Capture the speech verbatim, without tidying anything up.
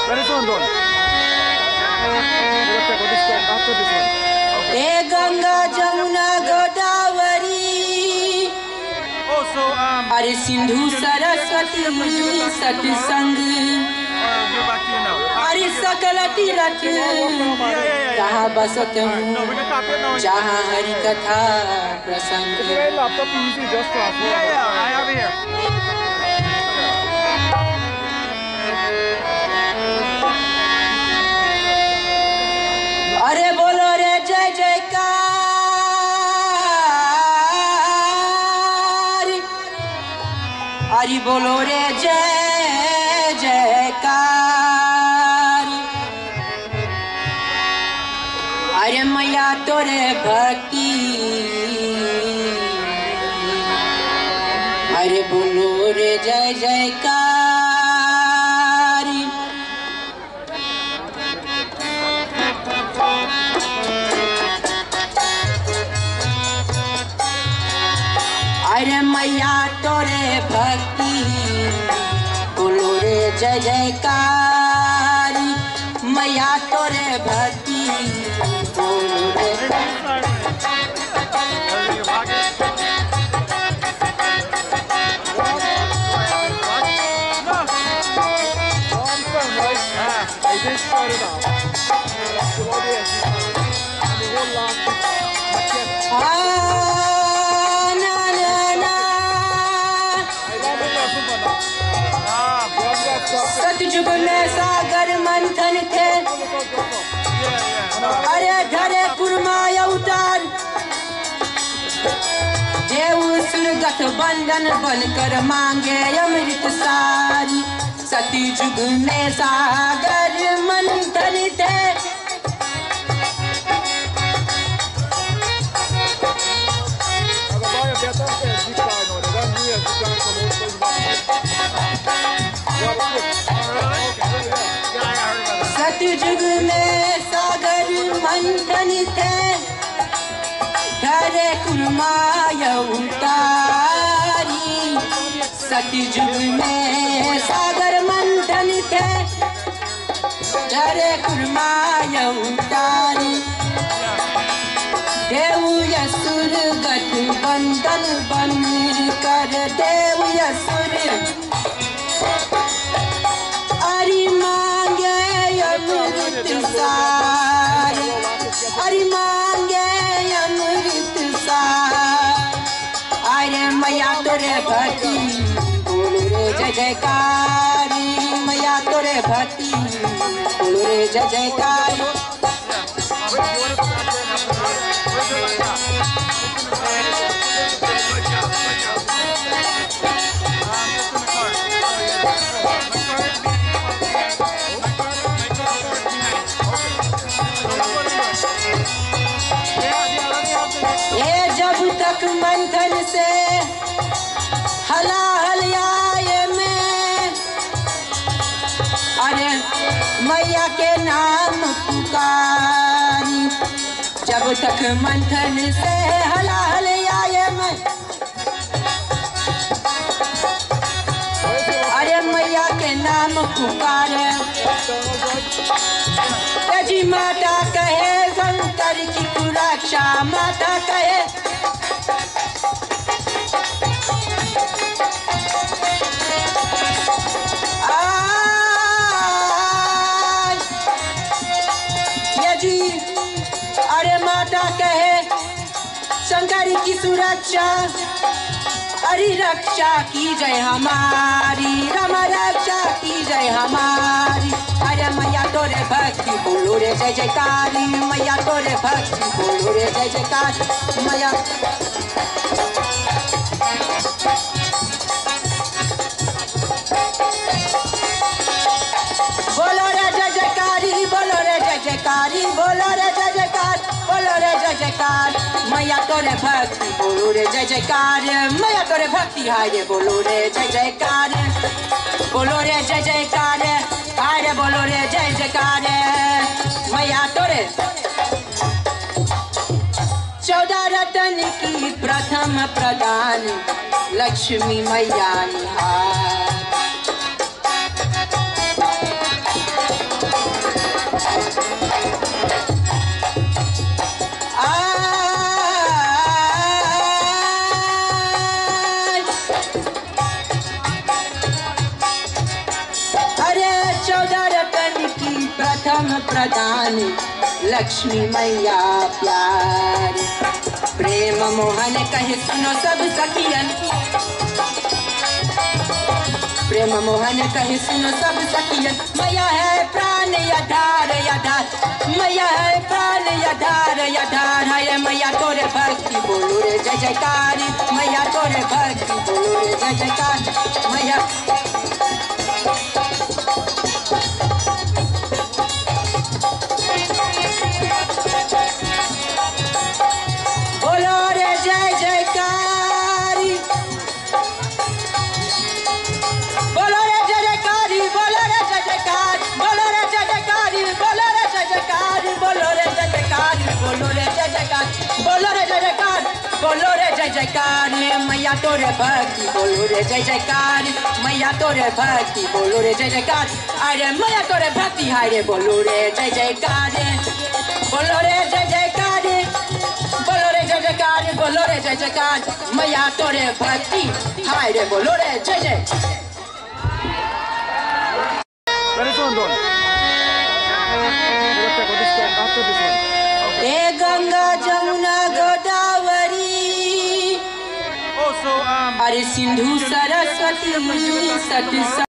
When is one done? After this one. Hey Ganga Jamuna Godavari. Also, um. Are Sindhu Saraswati Satsang. Are Sakala Tirat. Kaha basat hu. Jaha Hari Katha Prasang. Laptop easy just to afford. Yeah, yeah, I have it here. अरे बोलो रे जय जयकार अरे बोलो रे जय जयकार अरे मैया तोरे भक्ति अरे बोलो रे जय जयकार अरे मैया तोरे भक्ति बोलो रे जय जयकार मैया तोरे भक्ति बोलो रे सतयुग में सागर मंथन थे अरे धरे कुर्मा अवतार देव सुरगत बंधन बनकर मांगे अमृत सारी सतयुग में सागर मंथन थे सतयुग में सागर मंथन थे धरे कुर्मा अवतारी सतयुग में सागर मंथन थे धरे कुर्मा अवतारी देव यसुर गठ बंधन बन कर देव यसुर अरि मांगे अमृत सार अरि मांगे अमृत सार अरे मैया तोरे भक्ति बोलो रे जय जयकारी मैया तोरे भक्ति बोलो रे जय जयकारी तक मंथन से हलाहल आए में अरे मैया के नाम पुकारी जब तक मंथन से हलाहल आए में अरे मैया के नाम पुकारे जी माता कहे शंकर की सुरक्षा माता कहे शंकर की सुरक्षा अरे रक्षा की जय हमारी राम रक्षा की जय हमारी अरे मैया तोरे भक्ति बोलो रे जय जयकारी मैया तोरे भक्ति बोलो रे जय जयकार मैया बोलो रे जय जयकारी बोलो रे जय जयकारी बोलो रे जय जयकार बोलो रे जय जयकार मैया तोरे भक्ति बोलो रे जय जयकार मैया तोरे भक्ति हाय रे बोलो रे जय जयकार बोलो रे जय जयकार हाय रे बोलो रे जय जयकार मैया तोरे चौदह रतन की प्रथम प्रदान लक्ष्मी मैया निहार चौदह रतन की प्रथम प्रधान लक्ष्मी मैया प्यार। प्रेम मोहन कहे सुनो सब सखियन, प्रेम मोहन कहे सुनो सब सखियन, मैया है प्राण आधार आधार, मैया है प्राण आधार आधार। है मैया तोरे भक्ति बोलो रे जय जयकार, मैया तोरे भक्ति बोलो रे जय जयकार। मैया बोलो रे जय जयकारी, बोलो रे जय जयकारी, बोलो रे जय जयकार, बोलो रे जय जयकारी, बोलो रे जय जयकार, बोलो रे जय जयकार, बोलो रे जय जयकार, बोलो रे जय जयकार, बोलो रे जय जयकार। मैया तोरे भक्ति बोलो रे जय जयकार, मैया तोरे भक्ति बोलो रे जय जयकार। अरे मैया तोरे भक्ति हाय रे बोलो रे जय जयकार, बोलो रे जय जयकार, बोलो रे जय जयकार, बोलो रे जय जयकार। मैया तोरे भक्ति हाय रे बोलो रे जय जय। When is one done? We'll take this one after this one. A Ganga Jamuna Godavari, Also, um. अरे सिंधु सरस्वती सती